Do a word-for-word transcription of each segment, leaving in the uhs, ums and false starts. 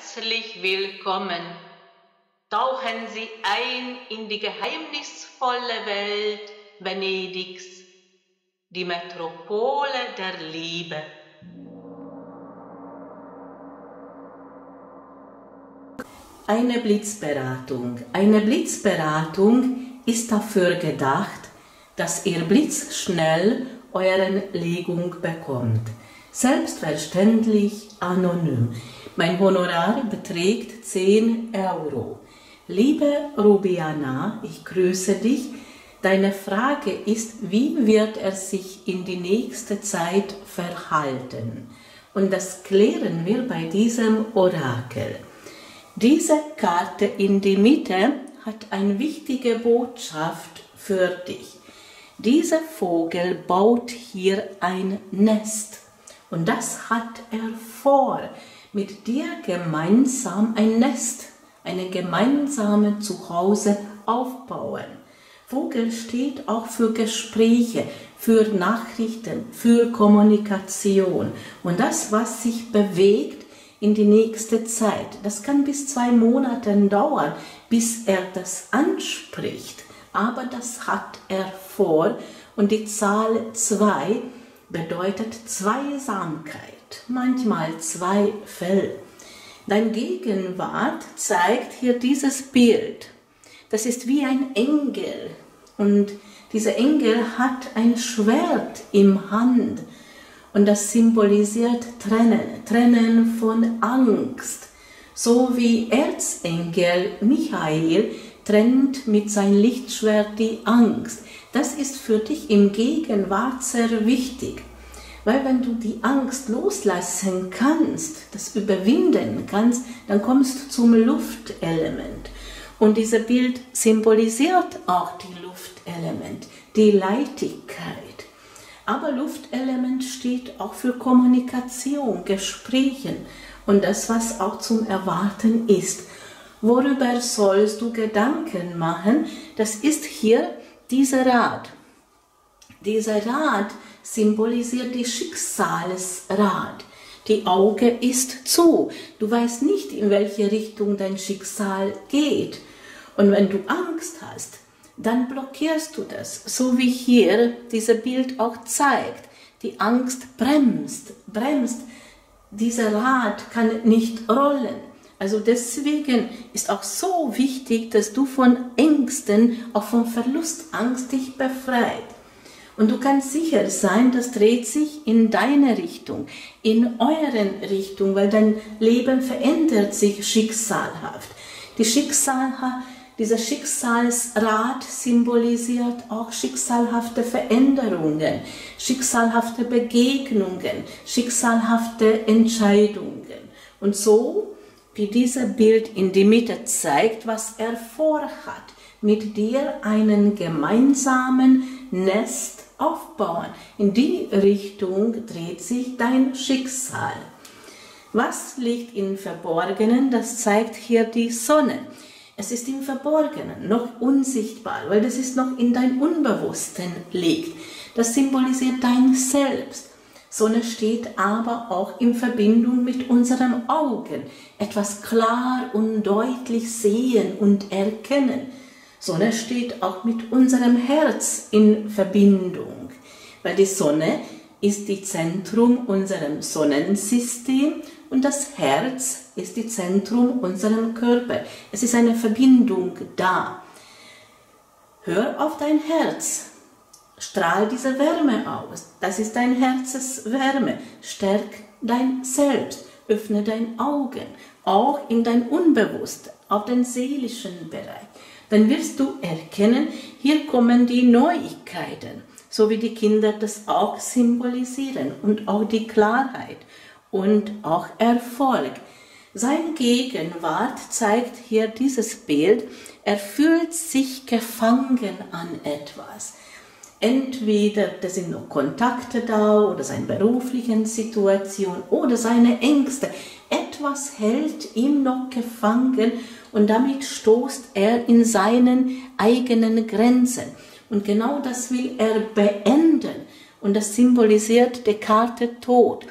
herzlich willkommen. Tauchen Sie ein in die geheimnisvolle Welt Venedigs, die Metropole der Liebe. Eine Blitzberatung. Eine Blitzberatung ist dafür gedacht, dass ihr blitzschnell eure Legung bekommt. Selbstverständlich anonym. Mein Honorar beträgt zehn Euro. Liebe Rubiana, ich grüße dich. Deine Frage ist, wie wird er sich in die nächste Zeit verhalten? Und das klären wir bei diesem Orakel. Diese Karte in die Mitte hat eine wichtige Botschaft für dich. Dieser Vogel baut hier ein Nest und das hat er vor, mit dir gemeinsam ein Nest, eine gemeinsame Zuhause aufbauen. Vogel steht auch für Gespräche, für Nachrichten, für Kommunikation und das, was sich bewegt in die nächste Zeit. Das kann bis zwei Monate dauern, bis er das anspricht, aber das hat er vor und die Zahl zwei bedeutet Zweisamkeit, manchmal Zweifel. Dein Gegenwart zeigt hier dieses Bild. Das ist wie ein Engel und dieser Engel hat ein Schwert im Hand und das symbolisiert Trennen, Trennen von Angst. So wie Erzengel Michael trennt mit seinem Lichtschwert die Angst. Das ist für dich im Gegenwart sehr wichtig. Weil wenn du die Angst loslassen kannst, das überwinden kannst, dann kommst du zum Luftelement. Und dieses Bild symbolisiert auch die Luftelement, die Leichtigkeit. Aber Luftelement steht auch für Kommunikation, Gesprächen und das, was auch zum Erwarten ist. Worüber sollst du Gedanken machen? Das ist hier dieser Rad. Dieser Rad symbolisiert die Schicksalsrad. Die Auge ist zu. Du weißt nicht, in welche Richtung dein Schicksal geht. Und wenn du Angst hast, dann blockierst du das, so wie hier dieses Bild auch zeigt. Die Angst bremst, bremst. Dieser Rad kann nicht rollen. Also deswegen ist auch so wichtig, dass du von Ängsten, auch von Verlustangst dich befreit. Und du kannst sicher sein, das dreht sich in deine Richtung, in euren Richtung, weil dein Leben verändert sich schicksalhaft. Die Schicksalhaft Dieser Schicksalsrad symbolisiert auch schicksalhafte Veränderungen, schicksalhafte Begegnungen, schicksalhafte Entscheidungen. Und so, wie dieses Bild in die Mitte zeigt, was er vorhat, mit dir einen gemeinsamen Nest aufbauen. In die Richtung dreht sich dein Schicksal. Was liegt im Verborgenen? Das zeigt hier die Sonne. Es ist im Verborgenen, noch unsichtbar, weil das ist noch in dein Unbewussten liegt. Das symbolisiert dein Selbst. Sonne steht aber auch in Verbindung mit unseren Augen. Etwas klar und deutlich sehen und erkennen. Sonne steht auch mit unserem Herz in Verbindung, weil die Sonne ist das Zentrum unseres Sonnensystems und das Herz ist das Zentrum unseres Körpers. Es ist eine Verbindung da. Hör auf dein Herz. Strahl diese Wärme aus. Das ist dein Herzenswärme. Stärk dein Selbst. Öffne deine Augen. Auch in dein Unbewusst, auf den seelischen Bereich. Dann wirst du erkennen, hier kommen die Neuigkeiten. So wie die Kinder das auch symbolisieren. Und auch die Klarheit. Und auch Erfolg. Seine Gegenwart zeigt hier dieses Bild. Er fühlt sich gefangen an etwas. Entweder da sind noch Kontakte da oder seine beruflichen Situation oder seine Ängste. Etwas hält ihn noch gefangen und damit stoßt er in seinen eigenen Grenzen. Und genau das will er beenden und das symbolisiert die Karte Tod.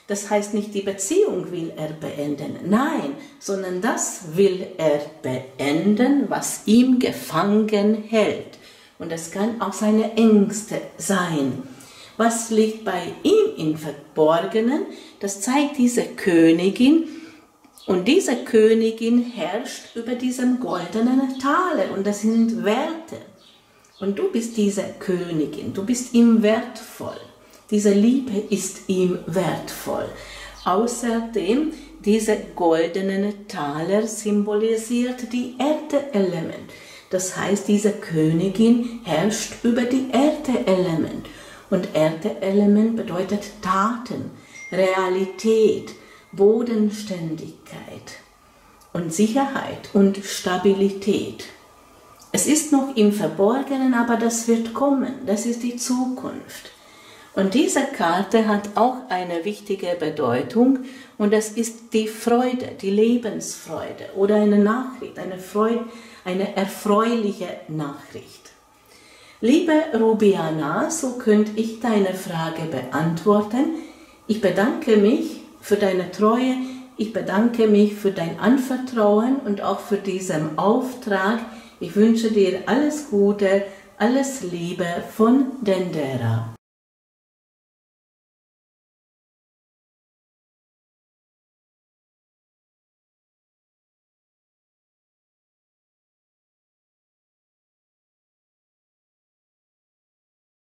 Das heißt nicht, die Beziehung will er beenden, nein, sondern das will er beenden, was ihm gefangen hält. Und das kann auch seine Ängste sein. Was liegt bei ihm im Verborgenen? Das zeigt diese Königin. Und diese Königin herrscht über diesem goldenen Taler. Und das sind Werte. Und du bist diese Königin. Du bist ihm wertvoll. Diese Liebe ist ihm wertvoll. Außerdem, dieser goldene Taler symbolisiert die Erde-Element. Das heißt, diese Königin herrscht über die Erde-Element. Und Erde-Element bedeutet Taten, Realität, Bodenständigkeit und Sicherheit und Stabilität. Es ist noch im Verborgenen, aber das wird kommen. Das ist die Zukunft. Und diese Karte hat auch eine wichtige Bedeutung und das ist die Freude, die Lebensfreude oder eine Nachricht, eine, Freude, eine erfreuliche Nachricht. Liebe Rubiana, so könnte ich deine Frage beantworten. Ich bedanke mich für deine Treue, ich bedanke mich für dein Anvertrauen und auch für diesen Auftrag. Ich wünsche dir alles Gute, alles Liebe von Dendera.